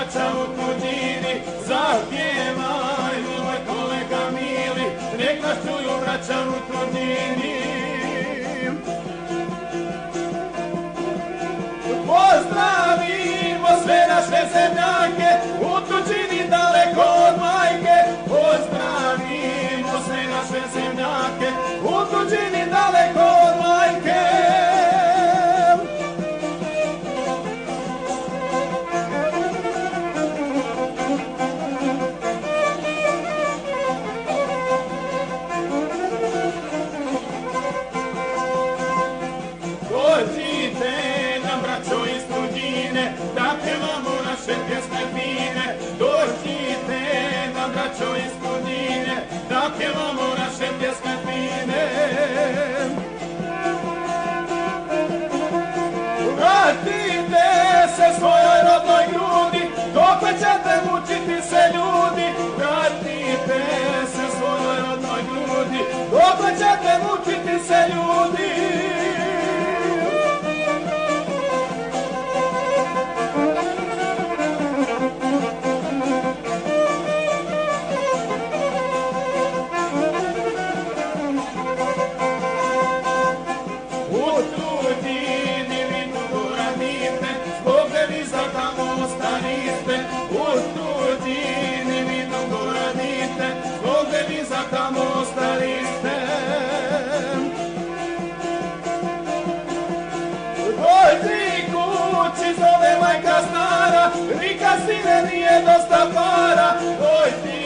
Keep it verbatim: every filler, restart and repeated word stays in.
braća u tuđini, zapjevaju moj kolega mili, nek nas čuju braća u tuđini. Pozdravimo sve naše zemljake, u tuđini daleko od majke. Pozdravimo sve naše zemljake, u tuđini daleko od majke. Dođite nam, braćo iz tuđine, da pjevamo naše pjesme fine. Dođite nam, braćo iz tuđine, da pjevamo naše pjesme fine. Vratite se svojoj rodnoj grudi, dokle ćete mučiti se ljudi. Vratite se svojoj rodnoj grudi, dokle ćete mučiti se ljudi. Zove majka stara, rika sine nije dosta para, oj ti